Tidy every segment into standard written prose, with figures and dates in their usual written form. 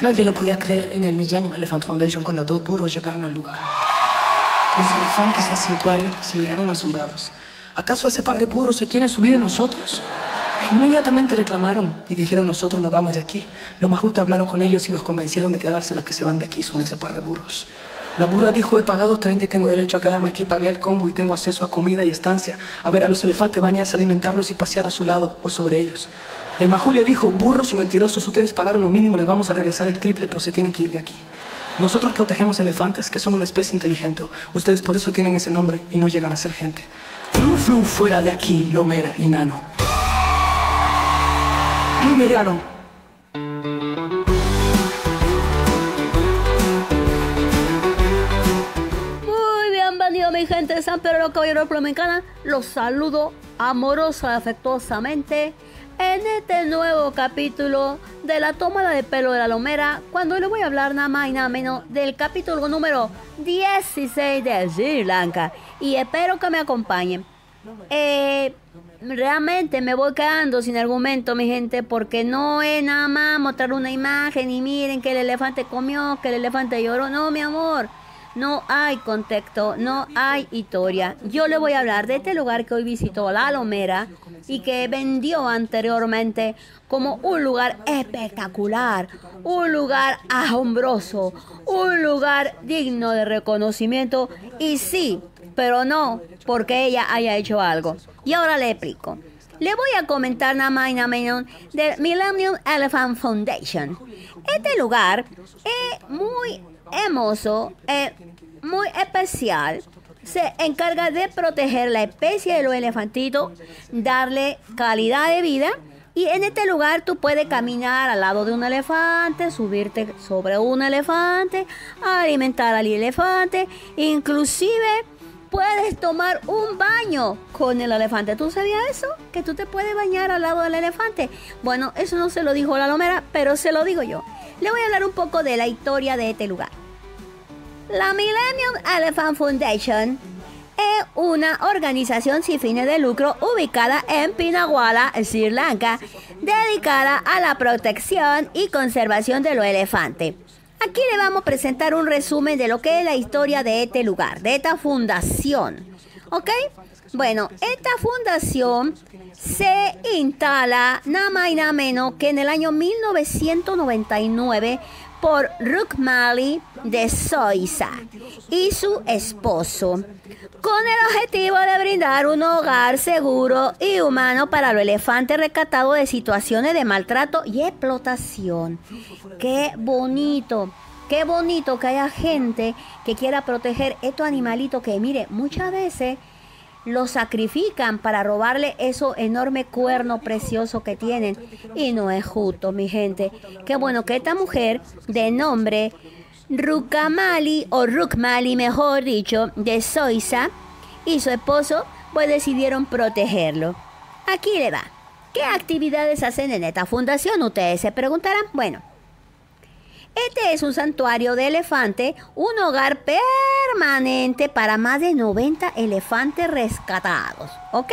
Nadie lo podía creer en el Millennium Elephant Foundation cuando dos burros llegaron al lugar. Los elefantes se miraron asombrados. ¿Acaso ese par de burros se quieren subir a nosotros? Inmediatamente reclamaron y dijeron: nosotros nos vamos de aquí. Los majutas hablaron con ellos y los convencieron de quedarse. Los que se van de aquí son ese par de burros. La burra dijo: he pagado 30 y tengo derecho a quedarme aquí. Pagué el combo y tengo acceso a comida y estancia, a ver a los elefantes bañarse, alimentarlos y pasear a su lado o sobre ellos. El majú le dijo: burros y mentirosos, ustedes pagaron lo mínimo, les vamos a regresar el triple, pero se tienen que ir de aquí. Nosotros protegemos elefantes, que son una especie inteligente. Ustedes por eso tienen ese nombre y no llegan a ser gente. Flu, flu, fuera de aquí, Lomer, enano. Lumeriano. Muy bienvenido, mi gente de San Pedro Caballero Flamencana. Los saludo amorosa y afectuosamente en este nuevo capítulo de la tómada de pelo de la Lomera, cuando le voy a hablar nada más y nada menos del capítulo número 16 de Sri Lanka, y espero que me acompañen. Realmente me voy quedando sin argumento, mi gente, porque no es nada más mostrar una imagen y miren que el elefante comió, que el elefante lloró. No, mi amor, no hay contexto, no hay historia. Yo le voy a hablar de este lugar que hoy visitó la Lomera y que vendió anteriormente como un lugar espectacular, un lugar asombroso, un lugar digno de reconocimiento. Y sí, pero no porque ella haya hecho algo. Y ahora le explico. Le voy a comentar nada más y nada menos del Millennium Elephant Foundation. Este lugar es muy hermoso, muy especial. Se encarga de proteger la especie de los elefantitos, darle calidad de vida. Y en este lugar tú puedes caminar al lado de un elefante, subirte sobre un elefante, alimentar al elefante, inclusive puedes tomar un baño con el elefante. ¿Tú sabías eso? Que tú te puedes bañar al lado del elefante. Bueno, eso no se lo dijo la Lomera, pero se lo digo yo. Le voy a hablar un poco de la historia de este lugar. La Millennium Elephant Foundation es una organización sin fines de lucro ubicada en Pinawala, Sri Lanka, dedicada a la protección y conservación de los elefantes. Aquí le vamos a presentar un resumen de lo que es la historia de este lugar, de esta fundación. ¿Ok? Bueno, esta fundación se instala nada más y nada menos que en el año 1999 por Rukmali de Soisa y su esposo, con el objetivo de brindar un hogar seguro y humano para los elefantes rescatados de situaciones de maltrato y explotación. ¡Qué bonito! Qué bonito que haya gente que quiera proteger estos animalitos que, mire, muchas veces los sacrifican para robarle esos enormes cuernos preciosos que tienen. Y no es justo, mi gente. Qué bueno que esta mujer de nombre Rukmali, o Rukmali mejor dicho, de Soisa, y su esposo, pues decidieron protegerlo. Aquí le va. ¿Qué actividades hacen en esta fundación? Ustedes se preguntarán. Bueno, este es un santuario de elefantes, un hogar permanente para más de 90 elefantes rescatados, ¿ok?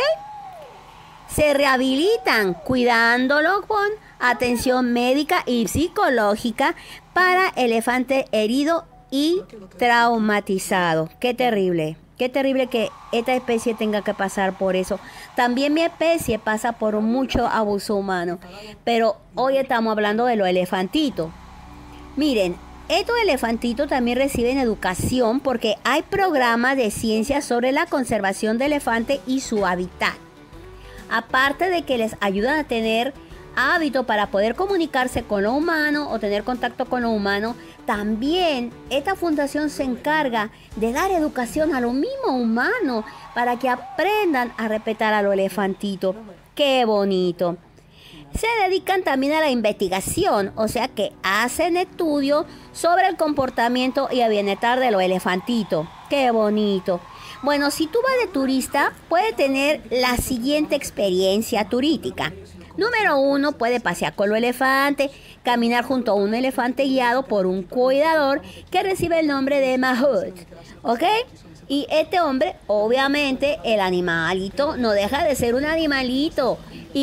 Se rehabilitan cuidándolos con atención médica y psicológica para elefantes heridos y traumatizados. ¡Qué terrible! Qué terrible que esta especie tenga que pasar por eso. También mi especie pasa por mucho abuso humano, pero hoy estamos hablando de los elefantitos. Miren, estos elefantitos también reciben educación porque hay programas de ciencia sobre la conservación de elefantes y su hábitat. Aparte de que les ayudan a tener hábitos para poder comunicarse con lo humano o tener contacto con lo humano, también esta fundación se encarga de dar educación a los mismos humanos para que aprendan a respetar a los elefantitos. ¡Qué bonito! Se dedican también a la investigación, o sea que hacen estudios sobre el comportamiento y el bienestar de los elefantitos. ¡Qué bonito! Bueno, si tú vas de turista, puedes tener la siguiente experiencia turística. Número 1, puede pasear con los elefantes, caminar junto a un elefante guiado por un cuidador que recibe el nombre de Mahout, ¿ok? Y este hombre, obviamente, el animalito, no deja de ser un animalito y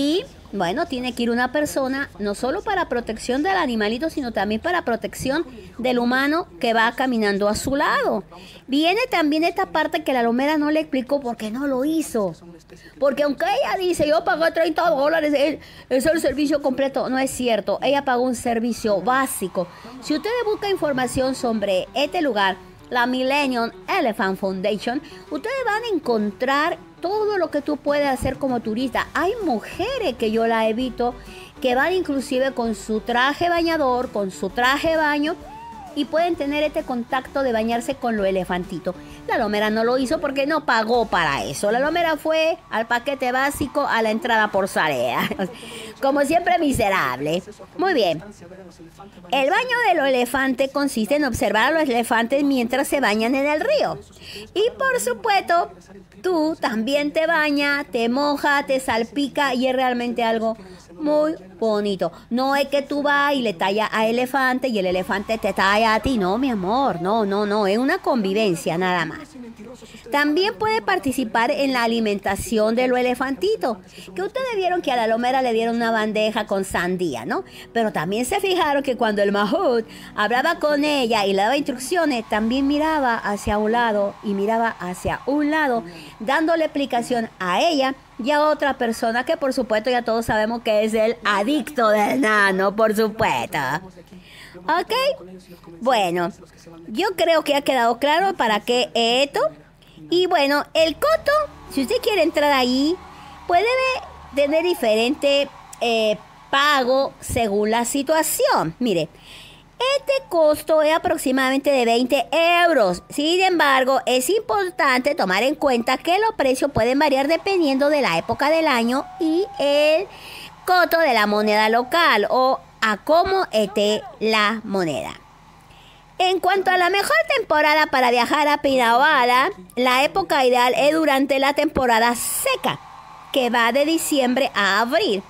Bueno, tiene que ir una persona, no solo para protección del animalito, sino también para protección del humano que va caminando a su lado. Viene también esta parte que la lomera no le explicó por qué no lo hizo. Porque aunque ella dice, yo pagué $30, es el servicio completo, no es cierto. Ella pagó un servicio básico. Si ustedes buscan información sobre este lugar, la Millennium Elephant Foundation, ustedes van a encontrar todo lo que tú puedes hacer como turista. Hay mujeres que yo la he visto que van inclusive con su traje bañador, con su traje de baño, y pueden tener este contacto de bañarse con los elefantitos. La lomera no lo hizo porque no pagó para eso. La lomera fue al paquete básico, a la entrada por Sarea. Como siempre, miserable. Muy bien. El baño de los elefantes consiste en observar a los elefantes mientras se bañan en el río. Y por supuesto, tú también te bañas, te moja, te salpica y es realmente algo muy bonito. No es que tú vas y le tallas a elefante y el elefante te talla a ti. No, mi amor, no. Es una convivencia nada más. También puede participar en la alimentación de los elefantitos. Que ustedes vieron que a la lomera le dieron una bandeja con sandía, ¿no? Pero también se fijaron que cuando el mahout hablaba con ella y le daba instrucciones, también miraba hacia un lado y miraba hacia un lado, dándole explicación a ella y a otra persona que por supuesto ya todos sabemos que es el adicto del nano, por supuesto. ¿Ok? Bueno, yo creo que ha quedado claro para qué esto. Y bueno, el coto, si usted quiere entrar ahí, puede tener diferente pago según la situación. Mire, este costo es aproximadamente de 20 euros. Sin embargo, es importante tomar en cuenta que los precios pueden variar dependiendo de la época del año y el coto de la moneda local o a cómo esté la moneda. En cuanto a la mejor temporada para viajar a Pinahuala, la época ideal es durante la temporada seca, que va de diciembre a abril.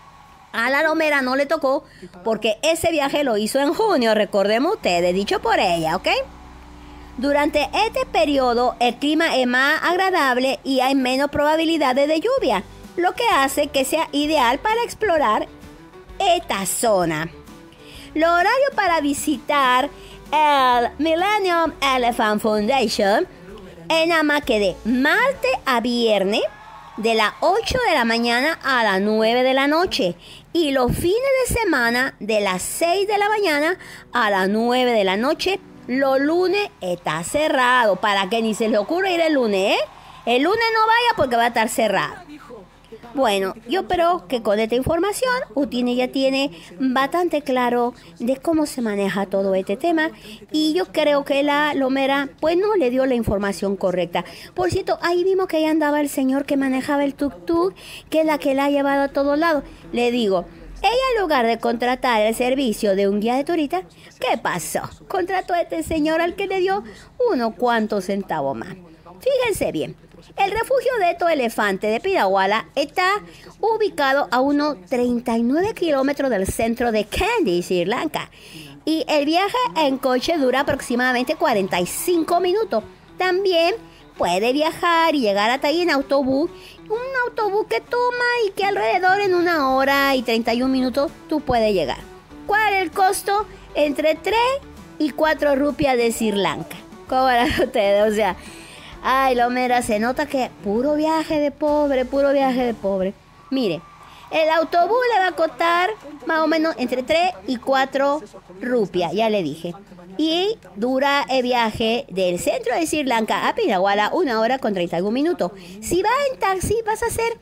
A la lomera no le tocó porque ese viaje lo hizo en junio, recordemos ustedes, dicho por ella, ¿ok? Durante este periodo el clima es más agradable y hay menos probabilidades de lluvia, lo que hace que sea ideal para explorar esta zona. Los horarios para visitar el Millennium Elephant Foundation es nada más que de martes a viernes, de las 8 de la mañana a las 9 de la noche. Y los fines de semana, de las 6 de la mañana a las 9 de la noche. Los lunes está cerrado, para que ni se le ocurra ir el lunes, ¿eh? El lunes no vaya porque va a estar cerrado. Bueno, yo espero que con esta información Utine ya tiene bastante claro de cómo se maneja todo este tema y yo creo que la lomera pues no le dio la información correcta. Por cierto, ahí vimos que ahí andaba el señor que manejaba el tuk-tuk, que es la que la ha llevado a todos lados. Le digo, ella en lugar de contratar el servicio de un guía de turista, ¿qué pasó? Contrató a este señor al que le dio unos cuantos centavos más. Fíjense bien. El refugio de estos elefantes de Pinahuala está ubicado a unos 39 kilómetros del centro de Kandy, Sri Lanka. Y el viaje en coche dura aproximadamente 45 minutos. También puede viajar y llegar hasta ahí en autobús. Un autobús que toma y que alrededor en 1 hora y 31 minutos tú puedes llegar. ¿Cuál es el costo? Entre 3 y 4 rupias de Sri Lanka. ¿Cómo verán ustedes? O sea... Ay, lomera, se nota que puro viaje de pobre, puro viaje de pobre. Mire, el autobús le va a costar más o menos entre 3 y 4 rupias, ya le dije. Y dura el viaje del centro de Sri Lanka a Pinahuala 1 hora con 31 minutos. Si vas en taxi vas a hacer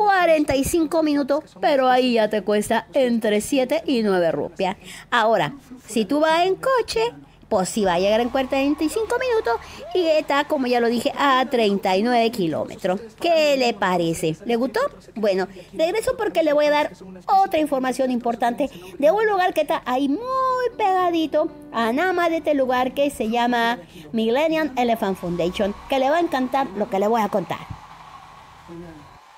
45 minutos, pero ahí ya te cuesta entre 7 y 9 rupias. Ahora, si tú vas en coche... pues sí va a llegar en 45 minutos y está, como ya lo dije, a 39 kilómetros. ¿Qué le parece? ¿Le gustó? Bueno, regreso porque le voy a dar otra información importante de un lugar que está ahí muy pegadito a nada más de este lugar que se llama Millennium Elephant Foundation, que le va a encantar lo que le voy a contar.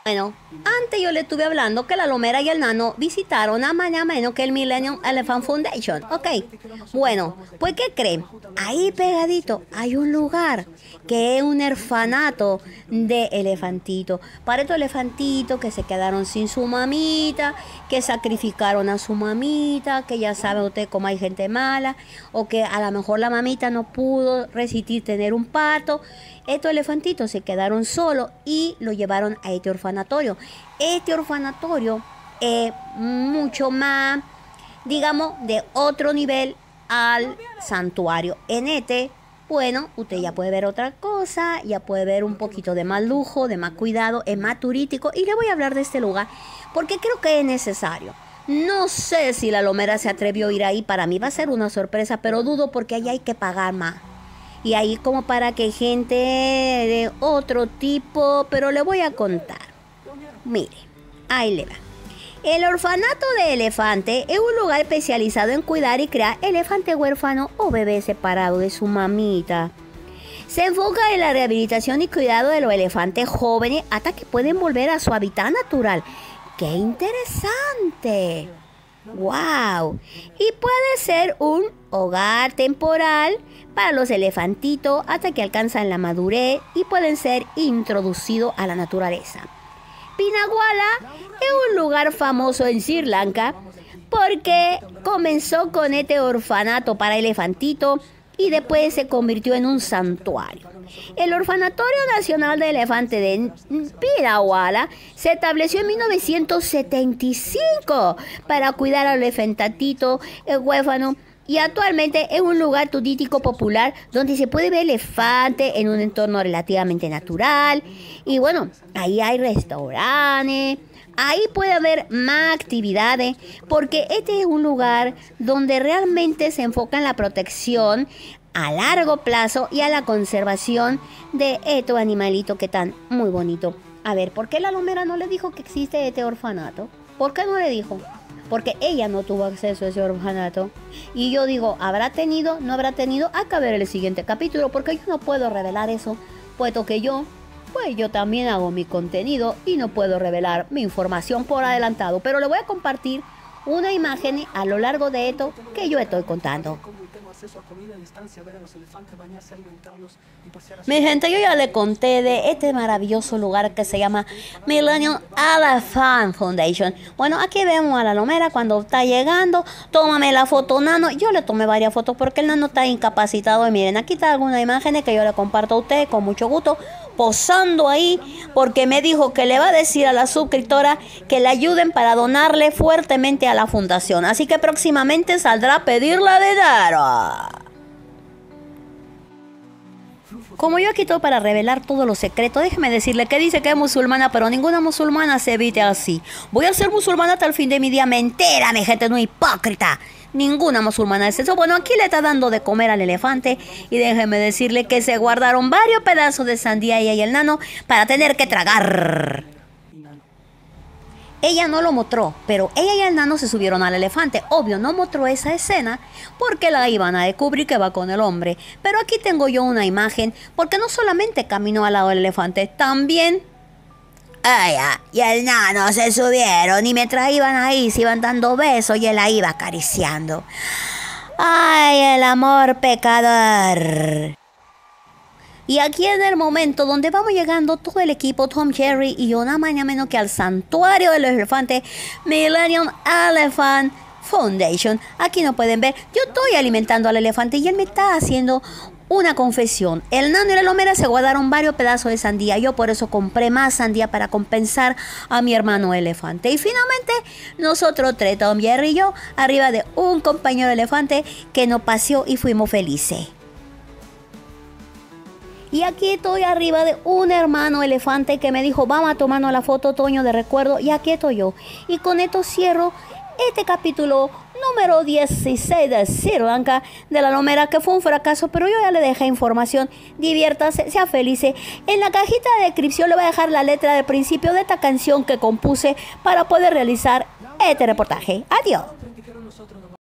Bueno, antes yo le estuve hablando que la Lomera y el Nano visitaron a nada menos que el Millennium Elephant Foundation. Ok, bueno, pues ¿qué creen? Ahí pegadito hay un lugar que es un orfanato de elefantitos. Para estos elefantitos que se quedaron sin su mamita, que sacrificaron a su mamita, que ya sabe usted cómo hay gente mala, o que a lo mejor la mamita no pudo resistir tener un parto. Estos elefantitos se quedaron solos y lo llevaron a este orfanatorio. Este orfanatorio es mucho más, digamos, de otro nivel al santuario. En este, bueno, usted ya puede ver otra cosa, ya puede ver un poquito de más lujo, de más cuidado, es más turístico. Y le voy a hablar de este lugar porque creo que es necesario. No sé si la Lomera se atrevió a ir ahí. Para mí va a ser una sorpresa, pero dudo porque ahí hay que pagar más. Y ahí como para que gente de otro tipo, pero le voy a contar. Mire, ahí le va. El orfanato de elefantes es un lugar especializado en cuidar y criar elefantes huérfanos o bebés separados de su mamita. Se enfoca en la rehabilitación y cuidado de los elefantes jóvenes hasta que pueden volver a su hábitat natural. ¡Qué interesante! ¡Wow! Y puede ser un hogar temporal para los elefantitos hasta que alcanzan la madurez y pueden ser introducidos a la naturaleza. Pinaguala es un lugar famoso en Sri Lanka porque comenzó con este orfanato para elefantitos y después se convirtió en un santuario. El Orfanatorio Nacional de Elefantes de Pinaguala se estableció en 1975 para cuidar a los elefantitos huérfanos y actualmente es un lugar turístico popular donde se puede ver elefantes en un entorno relativamente natural. Y bueno, ahí hay restaurantes, ahí puede haber más actividades porque este es un lugar donde realmente se enfoca en la protección a largo plazo y a la conservación de estos animalitos que están muy bonitos. A ver, ¿por qué la Lomera no le dijo que existe este orfanato? ¿Por qué no le dijo? Porque ella no tuvo acceso a ese orfanato. Y yo digo, ¿habrá tenido? ¿No habrá tenido? Hay que ver el siguiente capítulo porque yo no puedo revelar eso, puesto que yo también hago mi contenido y no puedo revelar mi información por adelantado. Pero le voy a compartir una imagen a lo largo de esto que yo estoy contando. Mi gente, yo ya le conté de este maravilloso lugar que se llama Millennium Elephant Foundation. Bueno, aquí vemos a la Lomera cuando está llegando. Tómame la foto, Nano. Yo le tomé varias fotos porque el Nano está incapacitado. Y miren, aquí está algunas imágenes que yo le comparto a usted con mucho gusto, posando ahí, porque me dijo que le va a decir a la suscriptora que le ayuden para donarle fuertemente a la fundación. Así que próximamente saldrá a pedirle dinero. Como yo aquí estoy para revelar todos los secretos, déjeme decirle que dice que es musulmana, pero ninguna musulmana se viste así. Voy a ser musulmana hasta el fin de mi día. Mentira, mi gente, no hipócrita. Ninguna musulmana es eso. Bueno, aquí le está dando de comer al elefante y déjeme decirle que se guardaron varios pedazos de sandía ella y el Nano para tener que tragar. Ella no lo mostró, pero ella y el Nano se subieron al elefante. Obvio, no mostró esa escena porque la iban a descubrir que va con el hombre. Pero aquí tengo yo una imagen porque no solamente caminó al lado del elefante, también ella y el Nano se subieron y mientras iban ahí se iban dando besos y él la iba acariciando. ¡Ay, el amor pecador! Y aquí en el momento donde vamos llegando todo el equipo, Tom, Jerry y yo, nada más menos que al santuario de los elefantes, Millennium Elephant Foundation. Aquí no pueden ver, yo estoy alimentando al elefante y él me está haciendo una confesión. El Nano y la Lomera se guardaron varios pedazos de sandía. Yo por eso compré más sandía para compensar a mi hermano elefante. Y finalmente, nosotros tres, Tom, Jerry y yo, arriba de un compañero elefante que nos paseó y fuimos felices. Y aquí estoy arriba de un hermano elefante que me dijo, vamos a tomarnos la foto, Toño, de recuerdo. Y aquí estoy yo. Y con esto cierro este capítulo número 16 de Sri Lanka de la Lomera, que fue un fracaso, pero yo ya le dejé información. Diviértase, sea feliz. En la cajita de descripción le voy a dejar la letra del principio de esta canción que compuse para poder realizar este reportaje. Adiós.